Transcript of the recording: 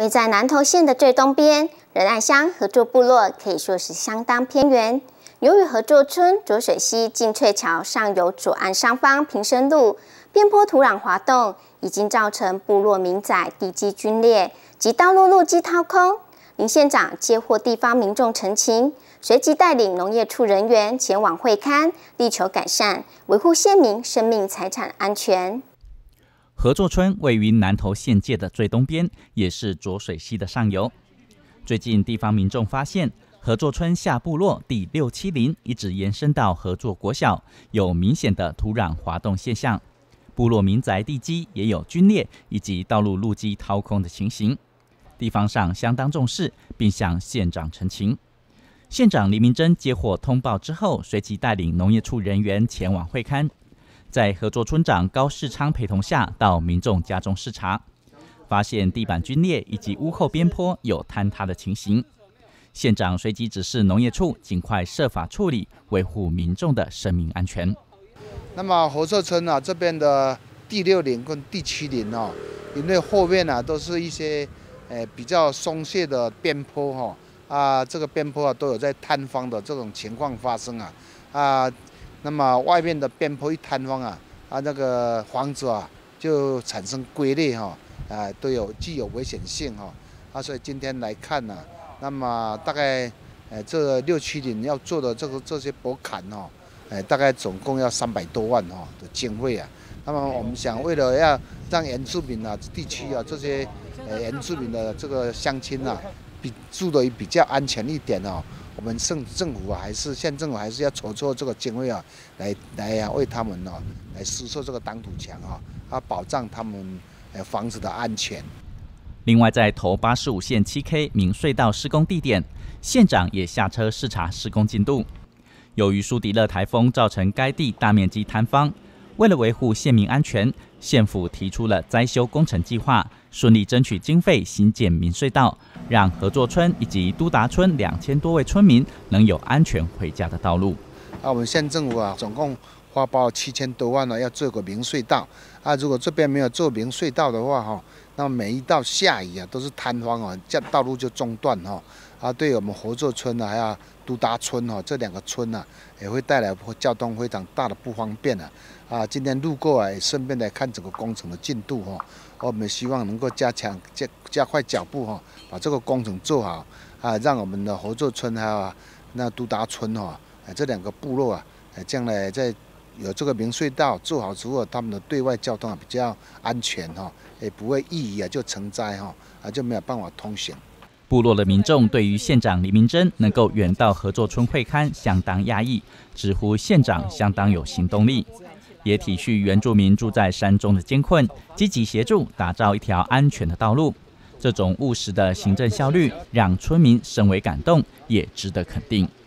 位在南投县的最东边，仁爱乡合作部落可以说是相当偏远。由于合作村浊水溪净翠桥上游左岸上方平生路边坡土壤滑动，已经造成部落民宅地基龟裂及道路路基掏空。林县长接获地方民众陈情，随即带领农业处人员前往会勘，力求改善，维护县民生命财产安全。 合作村位于南投县界的最东边，也是浊水溪的上游。最近地方民众发现，合作村下部落第670一直延伸到合作国小，有明显的土壤滑动现象，部落民宅地基也有龟裂以及道路路基掏空的情形。地方上相当重视，并向县长陈情。县长黎明珍接获通报之后，随即带领农业处人员前往会勘。在合作村长高世昌陪同下，到民众家中视察，发现地板龟裂以及屋后边坡有坍塌的情形。县长随即指示农业处尽快设法处理，维护民众的生命安全。 那么合作村这边的第60跟第70因为后面都是一些比较松懈的边坡这个边坡都有在坍方的这种情况发生那么外面的边坡一坍方那个房子就产生龟裂都具有危险性所以今天来看那么大概这670要做的这些驳坎大概总共要300多万的经费那么我们想，为了要让原住民地区这些原住民的这个乡亲住得比较安全一点我们县政府还是要筹措这个经费来为他们来施设这个挡土墙保障他们房子的安全。 另外，在头85线7K 明隧道施工地点，县长也下车视察施工进度。由于苏迪勒台风造成该地大面积坍方，为了维护县民安全，县府提出了灾修工程计划，顺利争取经费新建明隧道，让合作村以及都达村2000多位村民能有安全回家的道路。 我们县政府总共花包7000多万要做个明隧道如果这边没有做明隧道的话那么每一到下雨都是坍方这道路就中断对我们合作村还有都达村这2个村也会带来交通非常大的不方便今天路过也顺便来看整个工程的进度我们希望能够加快脚步把这个工程做好让我们的合作村还有那都达村这2个部落将来在有这个明隧道做好之后，他们的对外交通比较安全也不会一雨就成灾就没有办法通行。 部落的民众对于县长黎明珍能够远到合作村会勘相当压抑，直呼县长相当有行动力，也体恤原住民住在山中的艰困，积极协助打造一条安全的道路。这种务实的行政效率，让村民深为感动，也值得肯定。